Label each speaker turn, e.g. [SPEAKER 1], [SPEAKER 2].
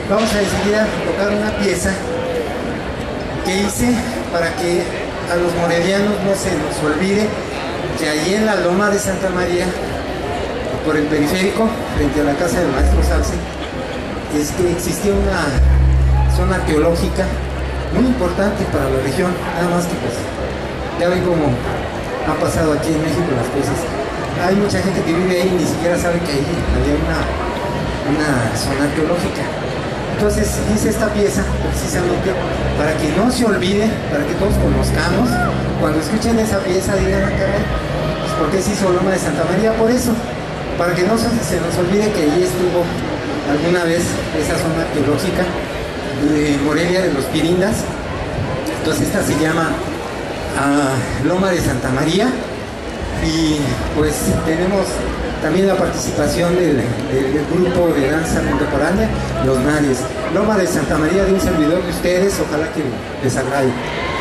[SPEAKER 1] vamos a decidir a tocar una pieza que hice para que a los morelianos no se nos olvide que allí en la loma de Santa María, por el periférico, frente a la casa del maestro Salce, es que existía una zona arqueológica muy importante para la región, nada más que pues ya ven cómo han pasado aquí en México las cosas. Hay mucha gente que vive ahí y ni siquiera sabe que ahí había una zona arqueológica. Entonces hice esta pieza precisamente para que no se olvide, para que todos conozcamos. Cuando escuchen esa pieza digan, ah, caray, pues ¿por qué se hizo Loma de Santa María? Por eso, para que no se nos olvide que allí estuvo alguna vez esa zona arqueológica de Morelia, de los Pirindas. Entonces esta se llama Loma de Santa María, y pues tenemos también la participación del grupo de danza contemporánea, Los Mares. Loma de Santa María, de un servidor de ustedes, ojalá que les agrade.